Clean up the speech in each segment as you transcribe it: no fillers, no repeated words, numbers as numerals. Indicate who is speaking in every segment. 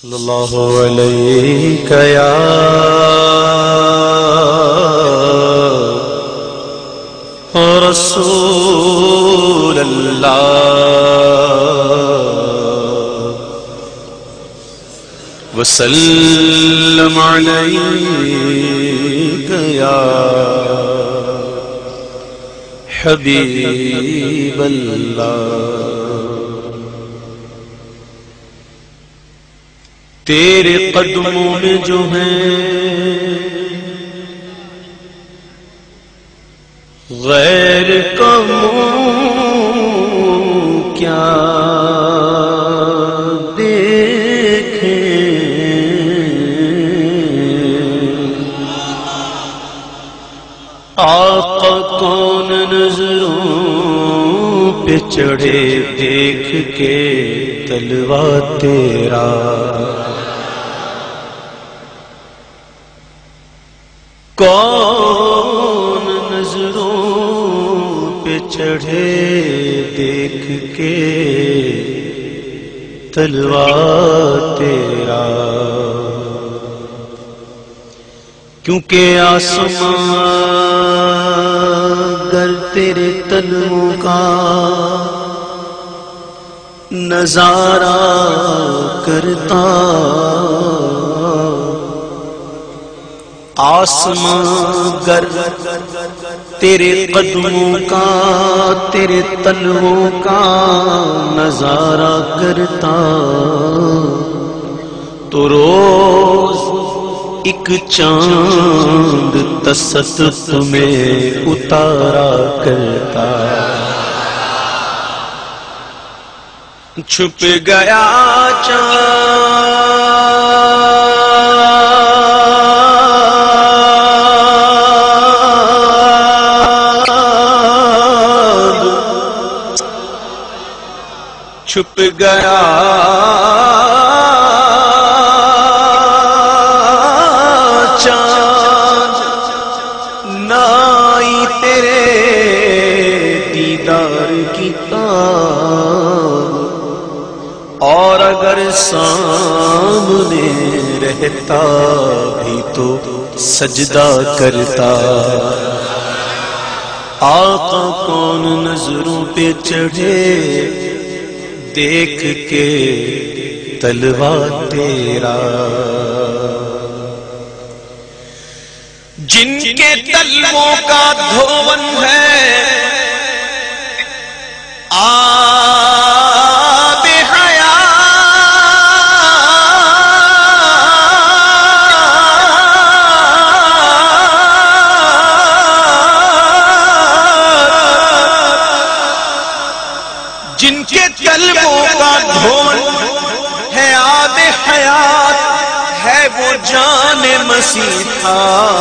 Speaker 1: सल्लल्लाहु अलैका या रसूल अल्लाह वसल्लम अलैका या हबीब अल्लाह। तेरे कदमों में जो है गैर का मुँह क्या देखे, आका कौन नजरों पे चढ़े देख के तलवा तेरा, कौन नजरों पे चढ़े देख के तलवा तेरा। क्योंकि आसमां अगर तेरे तलवों का नजारा करता, आसमां गर तेरे कदमों का तेरे तलवों का नजारा करता, तो रोज एक चांद तसत्तुफ में उतारा करता। छुप गया छुप गया चाँद, नाई तेरे दीदार की ताब, और अगर सामने रहता भी तो सजदा करता। आका कौन नजरों पे चढ़े देख के तलवा तेरा, जिनके तलवों का धोवन है आब हयात, जिनके तलवों का धोवन है आब हयात, है वो जाने मसीहा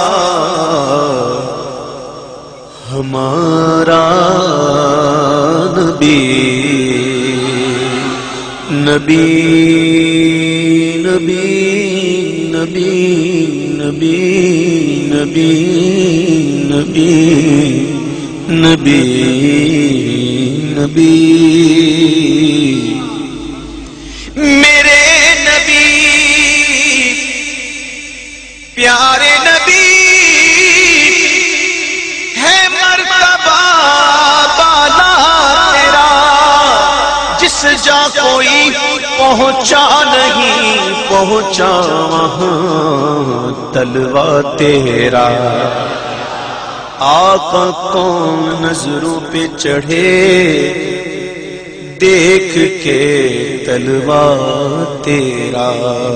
Speaker 1: हमारा नबी। नबी नबी नबी नबी नबी नबी नबी नबी मेरे नबी प्यारे नबी है मर्तबा बाला तेरा, जिस जा कोई पहुंचा नहीं पहुंचा वहां तलवा तेरा। आका कौन नजरों पे चढ़े देख के तलवा तेरा।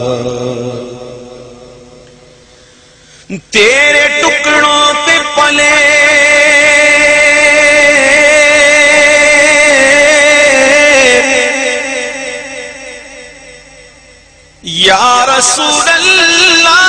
Speaker 1: तेरे टुकड़ों पे पले या रसूल अल्लाह,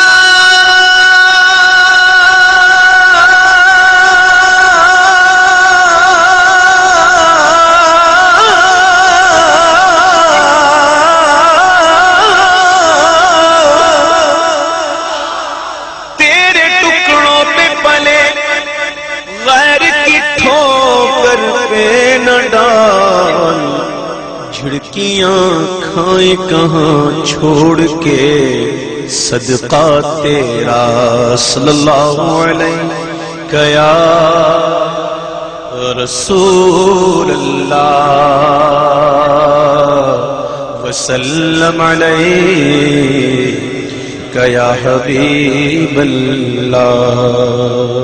Speaker 1: झिड़कियां खाए
Speaker 2: جائیں کہاں چھوڑ کے صدقہ تیرا صلی اللہ علیہ یا رسول اللہ وسلم علیہ یا حبیب اللہ.